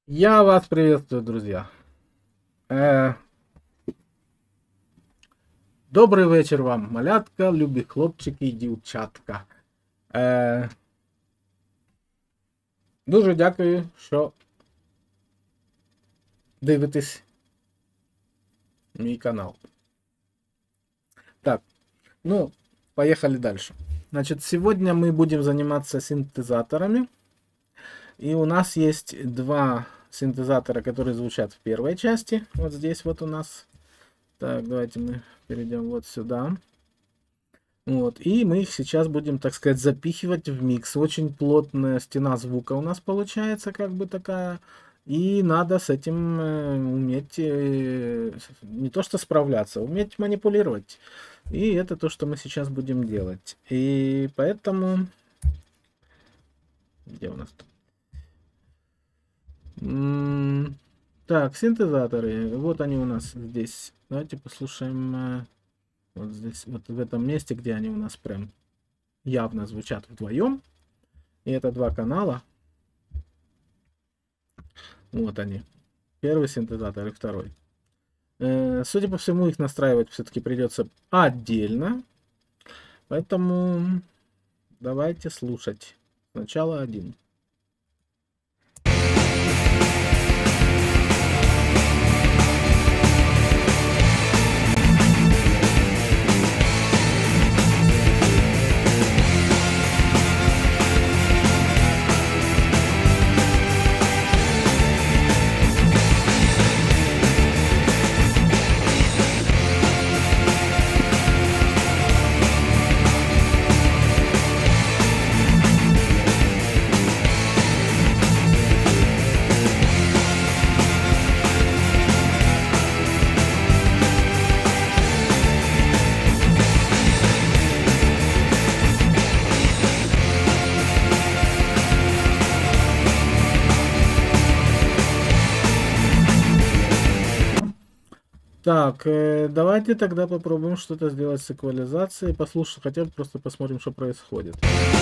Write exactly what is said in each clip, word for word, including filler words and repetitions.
Я вас приветствую, друзья. Э, добрий вечір вам, малятка, любі хлопчики і дівчатка. Е, дуже дякую, що дивитесь мій канал. Так, ну, поехали дальше. Значит, сегодня мы будем заниматься синтезаторами. И у нас есть два синтезатора, которые звучат в первой части. Вот здесь вот у нас. Так, давайте мы перейдем вот сюда. Вот, и мы их сейчас будем, так сказать, запихивать в микс. Очень плотная стена звука у нас получается, как бы такая. И надо с этим э, уметь э, не то что справляться, уметь манипулировать. И это то, что мы сейчас будем делать. И поэтому... Где у нас тут? М, Так, синтезаторы. Вот они у нас здесь. Давайте послушаем э, вот здесь, вот в этом месте, где они у нас прям явно звучат вдвоем. И это два канала. Вот они. Первый синтезатор и второй. Э, судя по всему, их настраивать все-таки придется отдельно. Поэтому давайте слушать. Сначала один. Так, э, давайте тогда попробуем что-то сделать с эквализацией. Послушать, хотя бы просто посмотрим, что происходит.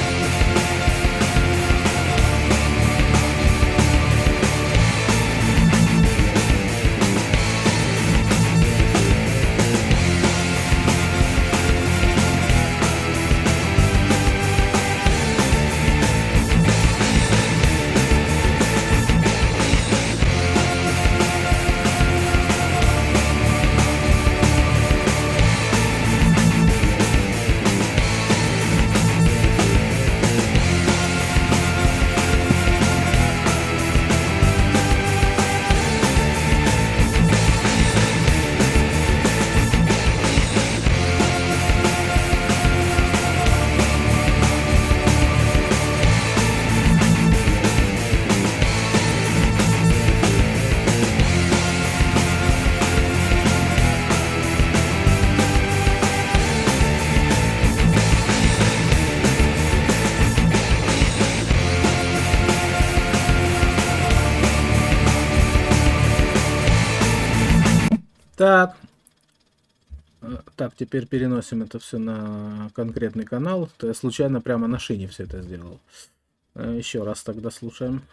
Так, э, так, теперь переносим это все на конкретный канал. То я случайно прямо на шине все это сделал. Э, Еще раз тогда слушаем.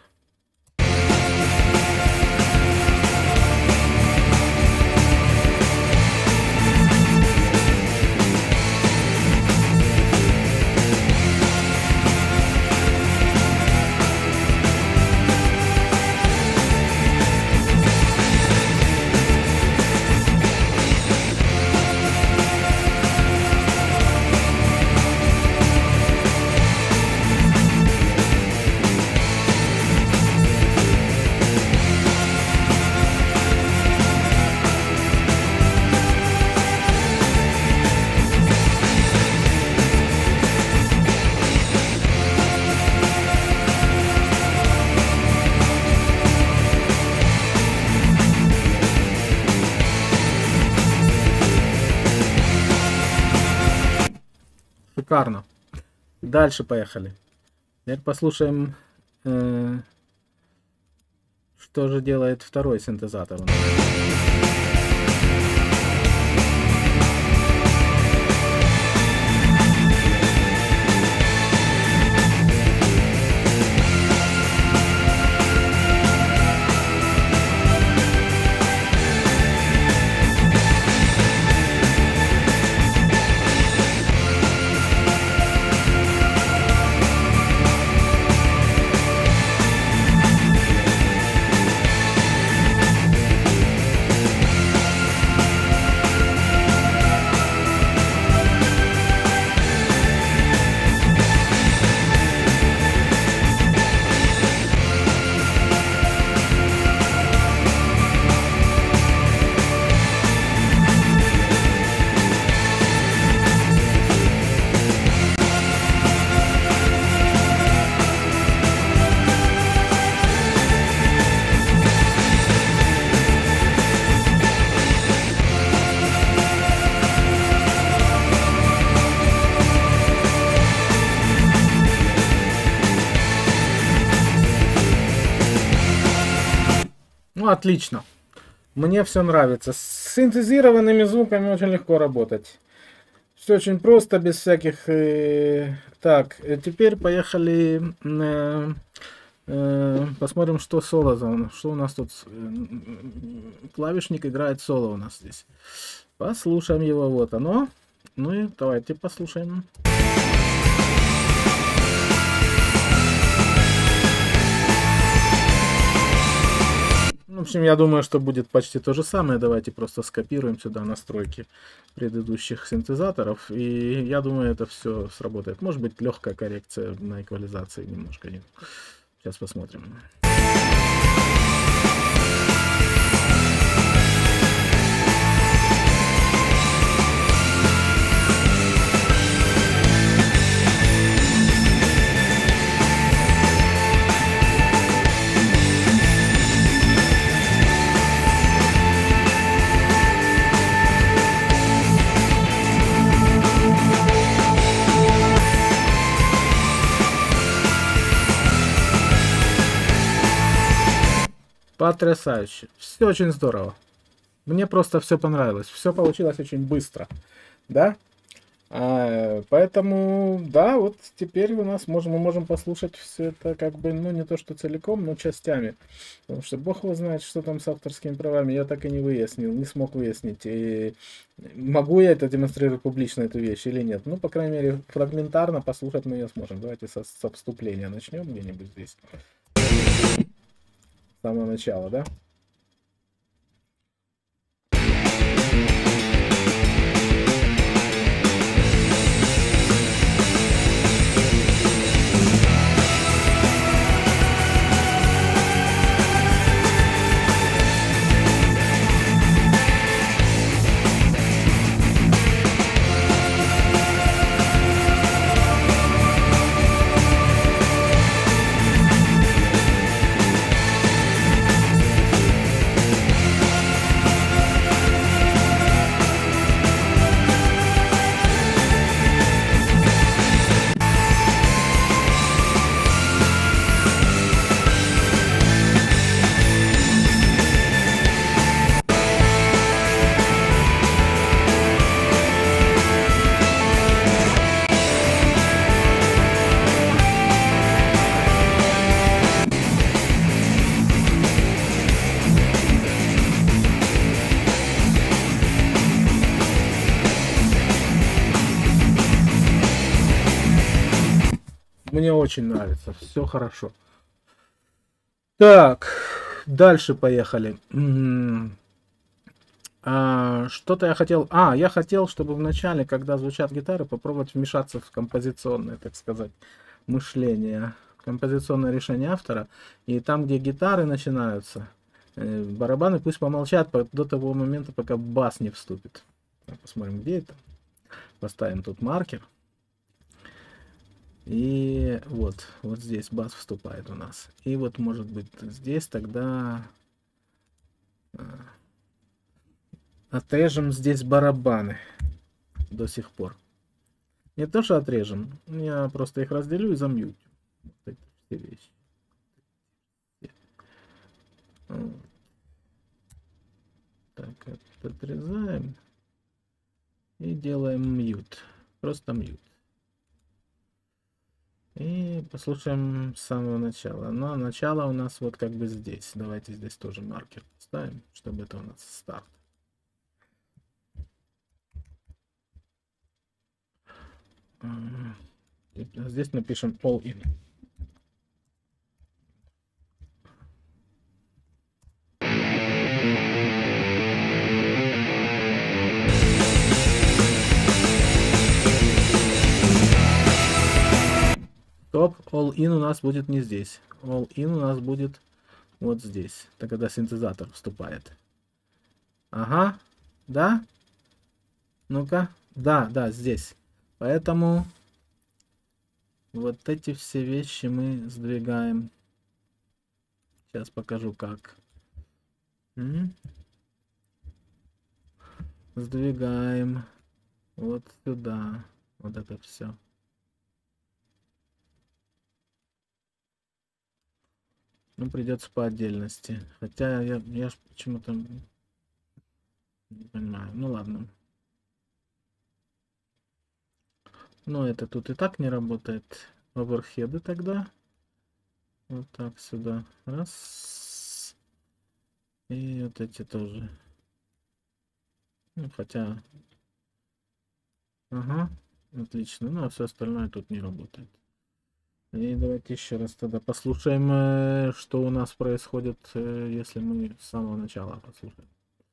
Шикарно. Дальше поехали. Теперь послушаем, э, что же делает второй синтезатор у нас. Ну, отлично. Мне все нравится. С синтезированными звуками очень легко работать. Все очень просто, без всяких... Э... Так, э, теперь поехали... Э... Э... Посмотрим, что соло за... Что у нас тут... Клавишник играет соло у нас здесь. Послушаем его. Вот оно. Ну и давайте послушаем. В общем, я думаю, что будет почти то же самое. Давайте просто скопируем сюда настройки предыдущих синтезаторов. И я думаю, это все сработает. Может быть, легкая коррекция на эквализации немножко. Сейчас посмотрим. Потрясающе. Все очень здорово. Мне просто все понравилось. Все получилось очень быстро. Да? А, поэтому, да, вот теперь у нас можем, мы можем послушать все это как бы, ну, не то что целиком, но частями. Потому что бог его знает, что там с авторскими правами. Я так и не выяснил, не смог выяснить. И могу я это демонстрировать публично, эту вещь, или нет. Ну, по крайней мере, фрагментарно послушать мы ее сможем. Давайте со, со вступления начнем где-нибудь здесь. С самого начала, да? Мне очень нравится, все хорошо. Так, дальше поехали. А, что-то я хотел... А, я хотел, чтобы в начале, когда звучат гитары, попробовать вмешаться в композиционное, так сказать, мышление, композиционное решение автора. И там, где гитары начинаются, барабаны пусть помолчат до того момента, пока бас не вступит. Посмотрим, где это. Поставим тут маркер. И вот, вот здесь бас вступает у нас. И вот, может быть, здесь тогда отрежем здесь барабаны до сих пор. Не то, что отрежем, я просто их разделю и замьютю. Вот эти все вещи. Так, это отрезаем и делаем мьют. Просто мьют. И послушаем с самого начала. Но начало у нас вот как бы здесь. Давайте здесь тоже маркер поставим, чтобы это у нас старт. Здесь напишем all in. Стоп, all in у нас будет не здесь. All in у нас будет вот здесь. Это когда синтезатор вступает. Ага, да? Ну-ка, да, да, здесь. Поэтому вот эти все вещи мы сдвигаем. Сейчас покажу как. М-м. Сдвигаем вот сюда. Вот это все. Ну, придется по отдельности. Хотя я, я ж почему-то не понимаю. Ну ладно. Но это тут и так не работает. Оверхеды тогда. Вот так сюда. Раз. И вот эти тоже. Ну, хотя... Ага. Отлично. Ну, а все остальное тут не работает. И давайте еще раз тогда послушаем, что у нас происходит, если мы с самого начала послушаем.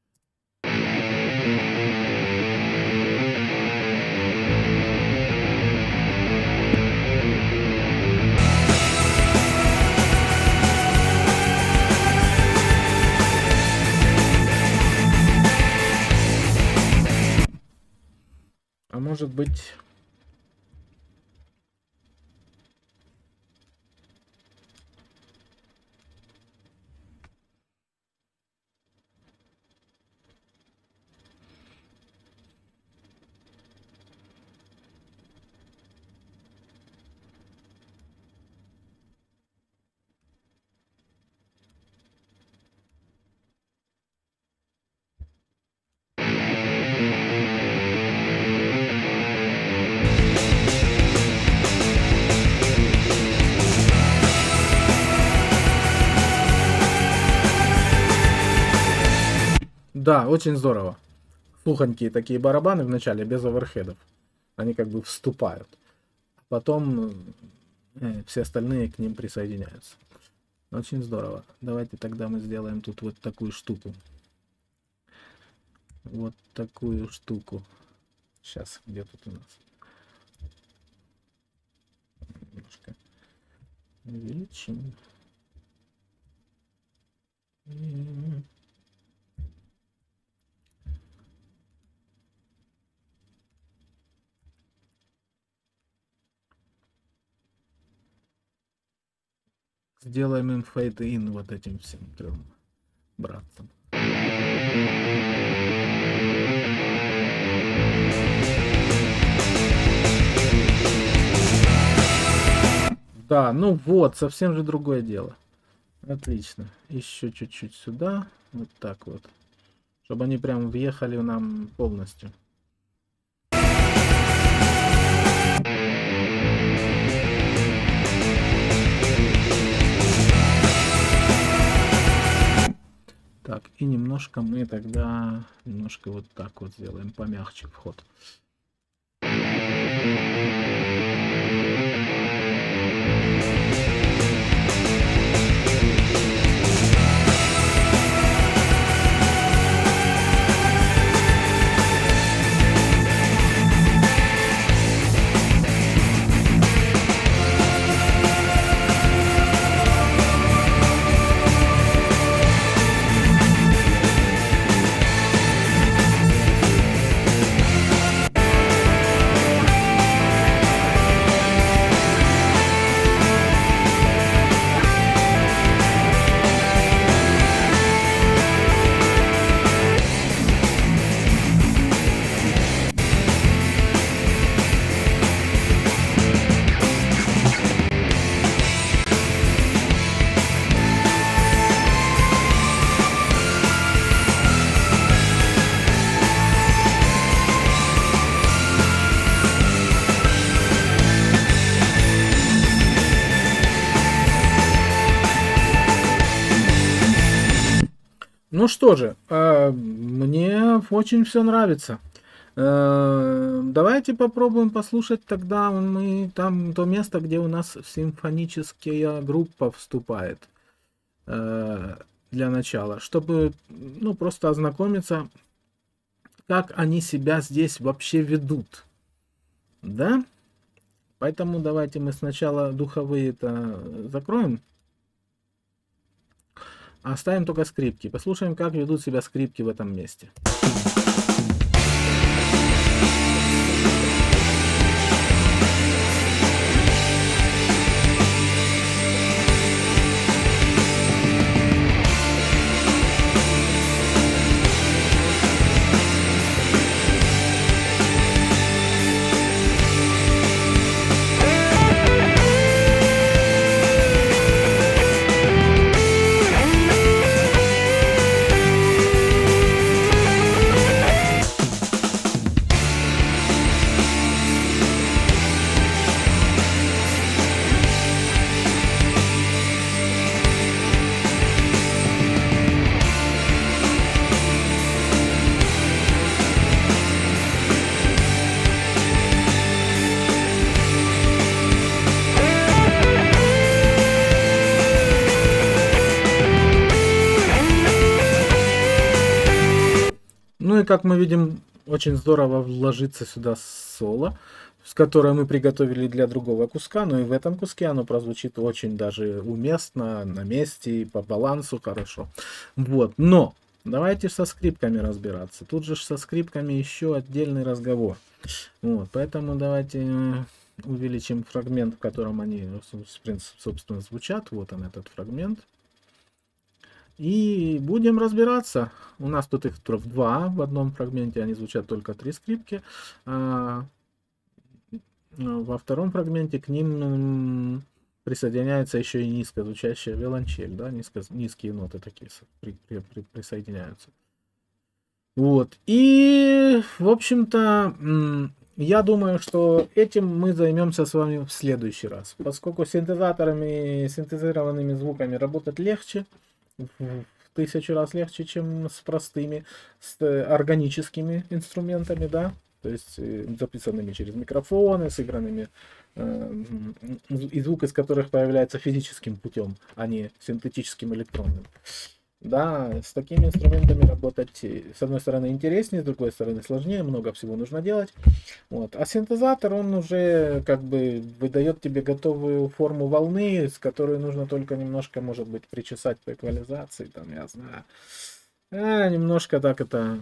А может быть... Да, очень здорово. Сухонькие такие барабаны в начале, без оверхедов. Они как бы вступают. Потом э, все остальные к ним присоединяются. Очень здорово. Давайте тогда мы сделаем тут вот такую штуку. Вот такую штуку. Сейчас, где тут у нас? Немножко увеличим. Сделаем им фейд-ин вот этим всем трем братцам. Да, ну вот, совсем же другое дело. Отлично. Еще чуть-чуть сюда. Вот так вот. Чтобы они прям въехали нам полностью. Так, и немножко мы тогда немножко вот так вот сделаем, помягче вход. Ну что же, мне очень все нравится. Давайте попробуем послушать тогда мы там то место, где у нас симфоническая группа вступает для начала, чтобы ну просто ознакомиться, как они себя здесь вообще ведут, да? Поэтому давайте мы сначала духовые-то закроем. Оставим только скрипки. Послушаем, как ведут себя скрипки в этом месте. Ну и как мы видим, очень здорово вложиться сюда соло, с которой мы приготовили для другого куска, но и в этом куске оно прозвучит очень даже уместно, на месте, и по балансу хорошо. Вот, но давайте со скрипками разбираться. Тут же со скрипками еще отдельный разговор. Вот, поэтому давайте увеличим фрагмент, в котором они, собственно, звучат. Вот он, этот фрагмент. И будем разбираться. У нас тут их два. В одном фрагменте они звучат только три скрипки. А во втором фрагменте к ним присоединяется еще и низкозвучащая виолончель. Да? Низко, низкие ноты такие при, при, при, присоединяются. Вот. И, в общем-то, я думаю, что этим мы займемся с вами в следующий раз. Поскольку с синтезаторами, синтезированными звуками работать легче, в тысячу раз легче, чем с простыми, с органическими инструментами, да, то есть записанными через микрофоны, сыгранными, э, и звук из которых появляется физическим путем, а не синтетическим электронным. Да, с такими инструментами работать, с одной стороны, интереснее, с другой стороны, сложнее, много всего нужно делать. Вот. А синтезатор, он уже как бы выдает тебе готовую форму волны, с которой нужно только немножко, может быть, причесать по эквализации, там, я знаю. А, немножко так это...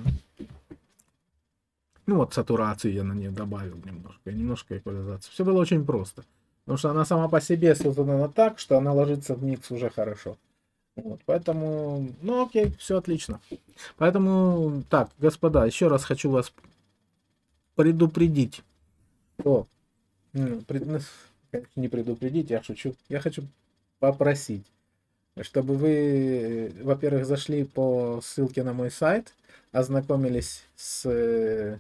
Ну вот, сатурации я на нее добавил немножко, немножко эквализации. Все было очень просто. Потому что она сама по себе создана так, что она ложится в микс уже хорошо. Вот, поэтому, ну окей, все отлично. Поэтому, так, господа, еще раз хочу вас предупредить. О, пред, не предупредить, я шучу. Я хочу попросить, чтобы вы, во-первых, зашли по ссылке на мой сайт, ознакомились с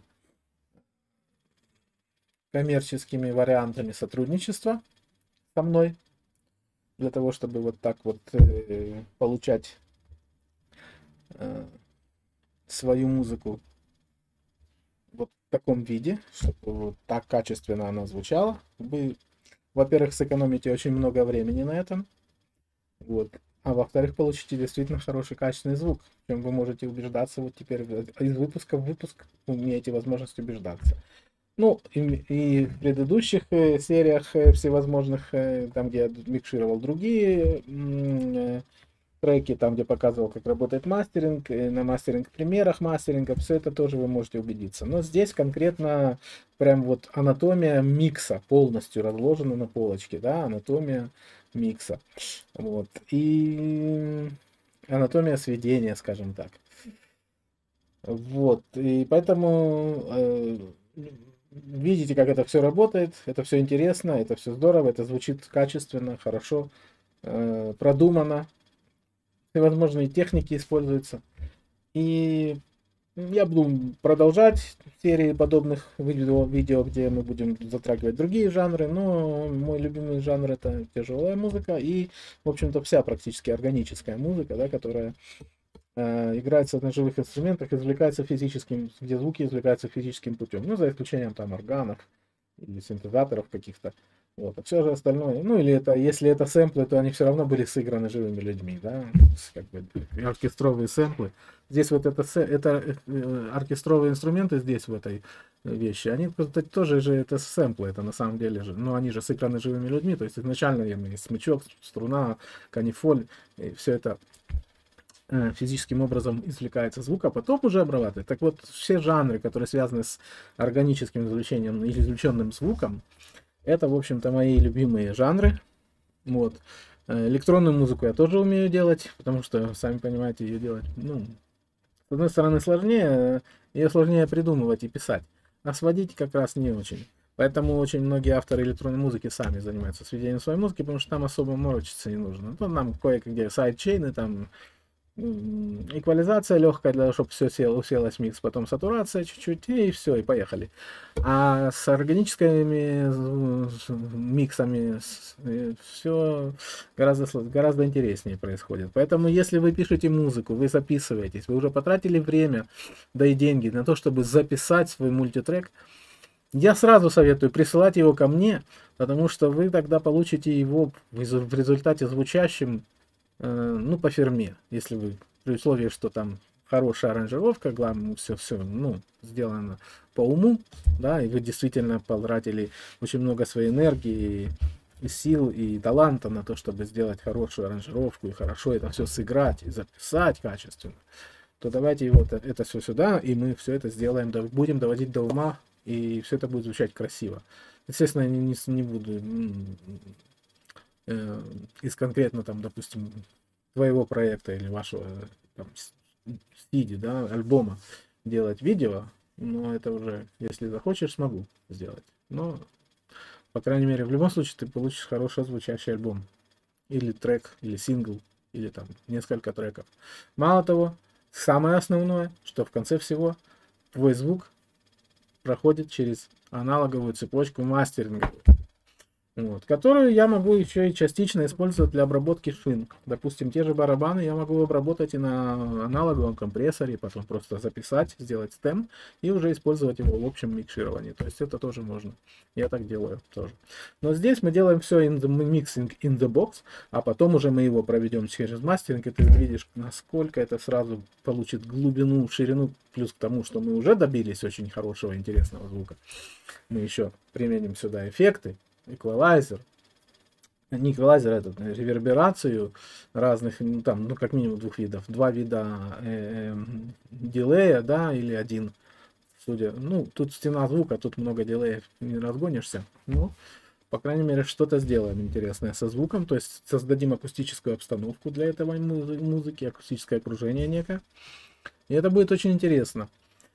коммерческими вариантами сотрудничества со мной, для того, чтобы вот так вот э, получать э, свою музыку вот в таком виде, чтобы вот так качественно она звучала. Вы, во-первых, сэкономите очень много времени на этом, вот, а во-вторых, получите действительно хороший качественный звук, в чем вы можете убеждаться вот теперь из выпуска в выпуск, имеете возможность убеждаться. Ну, и, и в предыдущих э, сериях э, всевозможных, э, там, где я микшировал другие э, треки, там, где показывал, как работает мастеринг, э, на мастеринг-примерах мастеринга, все это тоже вы можете убедиться. Но здесь конкретно прям вот анатомия микса полностью разложена на полочке, да, анатомия микса. Вот. И анатомия сведения, скажем так. Вот. И поэтому... Э, видите, как это все работает, это все интересно, это все здорово, это звучит качественно, хорошо, э, продумано, всевозможные техники используются. И я буду продолжать серии подобных видео, видео, где мы будем затрагивать другие жанры, но мой любимый жанр — это тяжелая музыка и, в общем-то, вся практически органическая музыка, да, которая играется на живых инструментах, извлекается физическим, где звуки извлекаются физическим путем, ну, за исключением там органов или синтезаторов каких-то. Вот. А все же остальное, ну, или это, если это сэмплы, то они все равно были сыграны живыми людьми, да, как бы оркестровые сэмплы. Здесь вот это, это оркестровые инструменты здесь в этой вещи, они тоже же это сэмплы, это на самом деле же, но они же сыграны живыми людьми, то есть изначально есть смычок, струна, канифоль, и все это физическим образом извлекается звук, а потом уже обрабатывает. Так вот, все жанры, которые связаны с органическим извлечением или извлеченным звуком, это, в общем-то, мои любимые жанры. Вот. Электронную музыку я тоже умею делать, потому что, сами понимаете, ее делать, ну, с одной стороны, сложнее, ее сложнее придумывать и писать, а сводить как раз не очень. Поэтому очень многие авторы электронной музыки сами занимаются сведением своей музыки, потому что там особо морочиться не нужно. То нам кое-где сайдчейны, там эквализация легкая, для того, чтобы все село, уселось в микс, потом сатурация чуть-чуть, и все, и поехали. А с органическими миксами все гораздо, гораздо интереснее происходит. Поэтому, если вы пишете музыку, вы записываетесь, вы уже потратили время, да и деньги на то, чтобы записать свой мультитрек, я сразу советую присылать его ко мне, потому что вы тогда получите его в результате звучащим, ну, по фирме, если вы, при условии, что там хорошая аранжировка, главное, все, все, ну, сделано по уму, да, и вы действительно потратили очень много своей энергии, и сил, и таланта на то, чтобы сделать хорошую аранжировку, и хорошо это все сыграть, и записать качественно, то давайте вот это все сюда, и мы все это сделаем, будем доводить до ума, и все это будет звучать красиво. Естественно, я не, не, не буду э, из конкретно, там, допустим, твоего проекта или вашего там, сиди, да, альбома делать видео, но это уже, если захочешь, смогу сделать. Но, по крайней мере, в любом случае ты получишь хороший звучащий альбом. Или трек, или сингл, или там несколько треков. Мало того, самое основное, что в конце всего твой звук проходит через аналоговую цепочку мастеринга, вот, которую я могу еще и частично использовать для обработки шин. Допустим, те же барабаны я могу обработать и на аналоговом компрессоре, потом просто записать, сделать стем и уже использовать его в общем микшировании. То есть это тоже можно. Я так делаю тоже. Но здесь мы делаем все in the mixing in the box, а потом уже мы его проведем через мастеринг, и ты увидишь, насколько это сразу получит глубину, ширину, плюс к тому, что мы уже добились очень хорошего, интересного звука. Мы еще применим сюда эффекты, эквалайзер, не эквалайзер, этот, реверберацию разных, ну, там, ну, как минимум двух видов, два вида э, э, дилея, да, или один, судя, ну, тут стена звука, тут много дилеев, не разгонишься, ну, по крайней мере, что-то сделаем интересное со звуком, то есть создадим акустическую обстановку для этого музыки, акустическое окружение некое, и это будет очень интересно.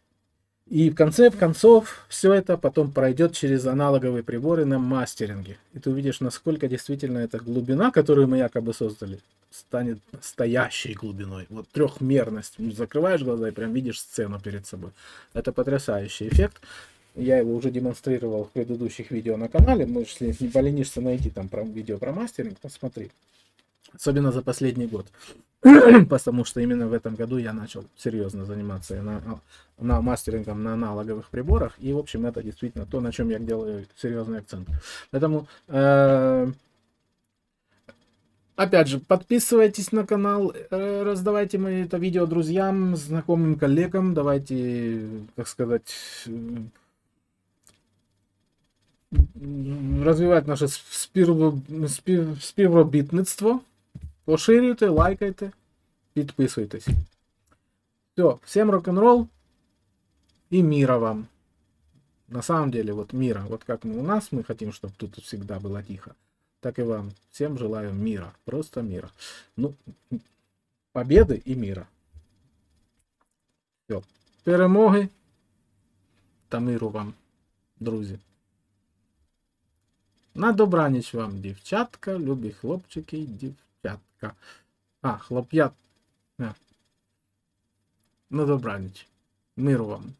И в конце концов все это потом пройдет через аналоговые приборы на мастеринге. И ты увидишь, насколько действительно эта глубина, которую мы якобы создали, станет настоящей глубиной. Вот трехмерность. Закрываешь глаза и прям видишь сцену перед собой. Это потрясающий эффект. Я его уже демонстрировал в предыдущих видео на канале. Можешь, если не поленишься, найти там про видео про мастеринг, посмотри. Особенно за последний год. Потому что именно в этом году я начал серьезно заниматься на, на мастерингом на аналоговых приборах. И, в общем, это действительно то, на чем я делаю серьезный акцент. Поэтому, э, опять же, подписывайтесь на канал, э, раздавайте мои это видео друзьям, знакомым, коллегам. Давайте, так сказать, розвивати наше спів... спів... співробітництво. Поширюйте, лайкайте, підписуйтесь. Все, всем рок-н-ролл и мира вам. На самом деле, вот мира. Вот как мы у нас, мы хотим, чтобы тут всегда было тихо. Так и вам. Всем желаю мира. Просто мира. Ну, победы и мира. Все. Перемоги та миру вам, друзі. На добраніч вам, дівчатка, любі хлопчики і дівчатка. А, хлоп'ят. На добраніч. Миру вам.